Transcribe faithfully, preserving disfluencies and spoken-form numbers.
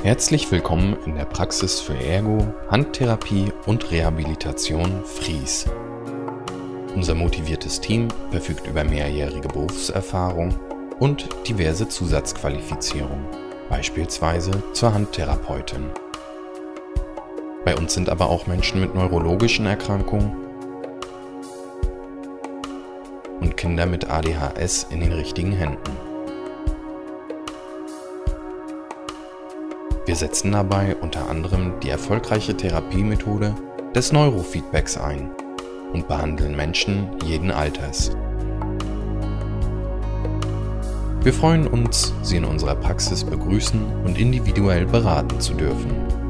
Herzlich willkommen in der Praxis für Ergo, Handtherapie und Rehabilitation Fries. Unser motiviertes Team verfügt über mehrjährige Berufserfahrung und diverse Zusatzqualifizierungen, beispielsweise zur Handtherapeutin. Bei uns sind aber auch Menschen mit neurologischen Erkrankungen und Kinder mit A D H S in den richtigen Händen. Wir setzen dabei unter anderem die erfolgreiche Therapiemethode des Neurofeedbacks ein und behandeln Menschen jeden Alters. Wir freuen uns, Sie in unserer Praxis begrüßen und individuell beraten zu dürfen.